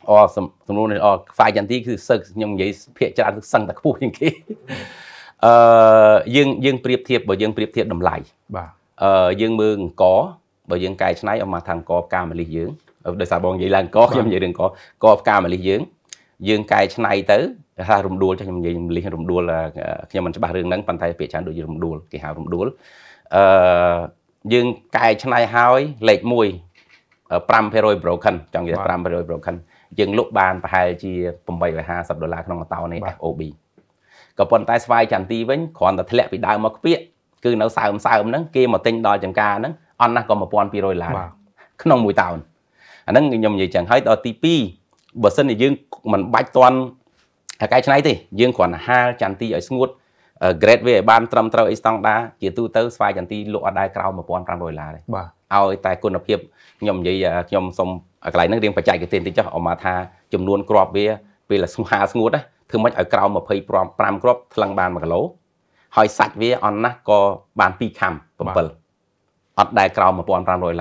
សំណួរនេះខ្វាយចន្ទទីគឺសឹកខ្ញុំនិយាយភាគច្រើនគឺសឹងតែខ្ពស់ជាងគេយើងប្រៀបធៀបបើយើងប្រៀបធៀបតម្លៃបាទយើងមើលអង្គបើយើងកែច្នៃអមថាអង្គផ្កាម្លិះយើងដោយសារបងនិយាយឡើងអង្គខ្ញុំនិយាយរឿងអង្គផ្កាម្លិះយើងកែច្នៃទៅថារំដួលខ្ញុំនិយាយម្លិះរំដួលខ្ញុំមិនច្បាស់រឿងហ្នឹងប៉ុន្តែពាក្យច្រើនដូចរំដួលគេហៅរំដួលយើងកែច្នៃហើយលេខ1 5% broken ចង់និយាយ 5% broken យើងលក់បានប្រហែលជា$850ក្នុងមួយតោននេះ FOB ក៏ប៉ុន្តែស្វាយចន្ទទីវិញគ្រាន់តែធ្លាក់ពីដើមមកខ្ពៀកគឺនៅសើមហ្នឹងគេមកទិញដល់ចង្ការហ្នឹងអត់ណាស់ក៏$1200ក្នុងមួយតោនអាហ្នឹងខ្ញុំនិយាយចឹងហើយដល់ទី2បើសិនជាយើងមិនបាច់ទាន់កែច្នៃទេយើងគ្រាន់តែហាលចន្ទទីឲ្យស្ងួត grade វាឲ្យបានត្រឹមត្រូវអីស្តង់ដាជាទូទៅស្វាយចន្ទទីលក់អត់ដែរក្រោម$1500ទេបាទឲ្យតែគុណភាពខ្ញុំនិយាយខ្ញុំសុំកន្លែងហ្នឹងរៀងបច្ចេកទេសតិចចុះអមថាចំនួនគ្រាប់វាពេលហាលស្ងួតធ្វើម៉េចឲ្យក្រោម25គ្រាប់ថ្លឹងបាន1គីឡូហើយសាច់វាអន់ណាស់ក៏បាន2ខាំ7អត់ដែរក្រោម$1500 $1600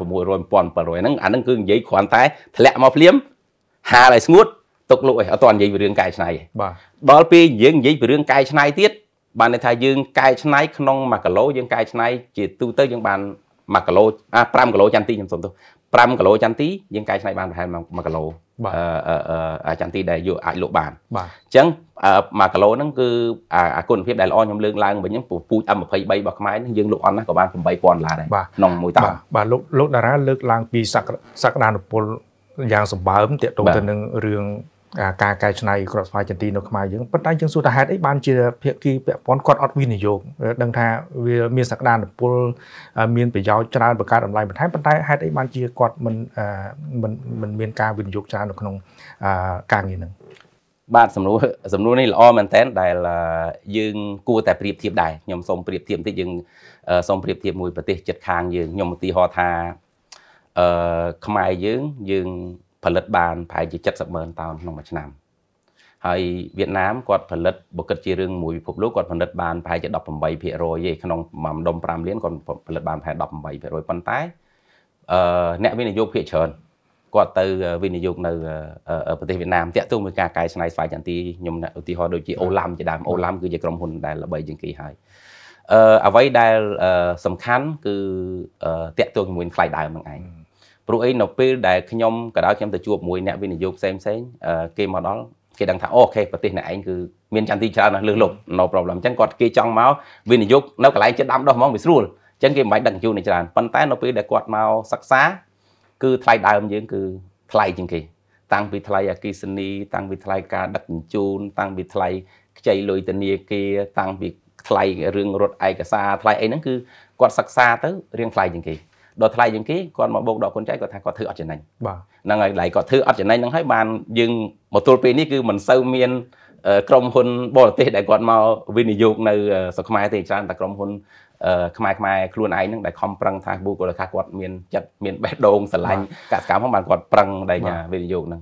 $1700ហ្នឹងអាហ្នឹងគឺនិយាយគ្រាន់តែធ្លាក់មកភ្លាមហាលឲ្យស្ងួតទុកលក់អីអត់ទាន់និយាយពីរឿងកែច្នៃបាទដល់ពេលយើងនិយាយពីរឿងកែច្នៃទៀតបានន័យថាយើងកែច្នៃក្នុង1គីឡូយើងកែច្នៃជាទូទៅយើងបាន1គីឡូ5គីឡូចន្ទទីខ្ញុំសុំទោស5គីឡូចន្ទទីយើងកែច្នៃបានប្រហែល1គីឡូចន្ទទីដែលយកអាចលក់បានអញ្ចឹង1គីឡូហ្នឹងគឺអាគុណភាពដែលល្អខ្ញុំលើកឡើងវិញហ្នឹងពូជ M23 របស់ខ្មែរហ្នឹងយើងលក់អន់ណាស់ក៏បាន$8000ដែរក្នុងមួយតោនបាទលោកតារាលើកឡើងពីសក្តានុពលយ៉ាងសម្បើមទាក់ទងទៅនឹងរឿងការកែច្នៃគ្រាប់ស្វាយចន្ទទីនៅខ្មែរយើងប៉ុន្តែយើងសួរថាហេតុអីបានជាភាគីពាក់ព័ន្ធគាត់អត់វិនិយោគដឹងថាវាមានសក្តានុពលមានប្រយោជន៍ច្រើនបង្កើតតម្លៃបន្ថែមប៉ុន្តែហេតុអីបានជាគាត់មិនមានការវិនិយោគច្រើននៅក្នុងការងារហ្នឹងបាទសំណួរនេះល្អមែនតើដែលយើងគួរតែប្រៀបធៀបដែរខ្ញុំសូមប្រៀបធៀបបន្តិចយើងសូមប្រៀបធៀបមួយប្រទេសជិតខាងយើងខ្ញុំឧទាហរណ៍ថាខ្មែរយើងផលិតបានប្រហែលជា70,000តោនក្នុងមួយឆ្នាំហើយវៀតណាមគាត់ផលិតបើគិតជារឿងមួយពិភពលោកគាត់ផលិតបានប្រហែលជា18%ទេក្នុងមួយម្ដុំ5លានគាត់ផលិតបានប្រហែល18%ប៉ុន្តែអ្នកវិនិយោគភាគច្រើនគាត់ទៅវិនិយោគនៅប្រទេសវៀតណាមតាក់ទងមួយការកែច្នៃស្វាយចន្ទទីខ្ញុំឧទាហរណ៍ដូចជាអូឡាំជាដើមអូឡាំគឺជាក្រុមហ៊ុនដែលល្បីជាងគេហើយអ្វីដែលសំខាន់គឺតាក់ទងជាមួយថ្លៃដើមហ្នឹងឯងព្រោះអីនៅពេលដែលខ្ញុំក៏ដោយខ្ញុំទៅជួបមួយអ្នកវិនិយោគផ្សេងគេមកដល់គេដឹងថាអូខេប្រទេសអ្នកឯងគឺមានចន្ទទីច្រើនណាស់លើសលប់ no problem អញ្ចឹងគាត់គេចង់មកវិនិយោគនៅកន្លែងចិត្តដាំដុះហ្មងវាស្រួលអញ្ចឹងគេមិនបាច់ដឹកជញ្ជូននេះច្រើនប៉ុន្តែនៅពេលដែលគាត់មកសិក្សាគឺថ្លៃដើមយើងគឺថ្លៃជាងគេតាំងពីថ្លៃអគ្គិសនីតាំងពីថ្លៃការដឹកជញ្ជូនតាំងពីថ្លៃខ្ចីលុយធនាគារតាំងពីថ្លៃរឿងរត់ឯកសារថ្លៃអីហ្នឹងគឺគាត់សិក្សាទៅរៀងថ្លៃជាងគេដល់ថ្លៃជាងគេគាត់មកបោកដកគុណចែកគាត់ថាគាត់ធ្វើអត់ចំណេញបាទហ្នឹងហើយឡៃគាត់ធ្វើអត់ចំណេញហ្នឹងហើយបានយើងមកទល់ពេលនេះគឺមិនសូវមានក្រុមហ៊ុនបរទេសដែលគាត់មកវិនិយោគនៅស្រុកខ្មែរទេច្រើនតែក្រុមហ៊ុនខ្មែរខ្លួនឯងហ្នឹងដែលខំប្រឹងថាបុគ្គលិកគាត់មានចិត្តមានបេះដូងស្រឡាញ់កសិកម្មផងបានគាត់ប្រឹងដែលវិនិយោគហ្នឹង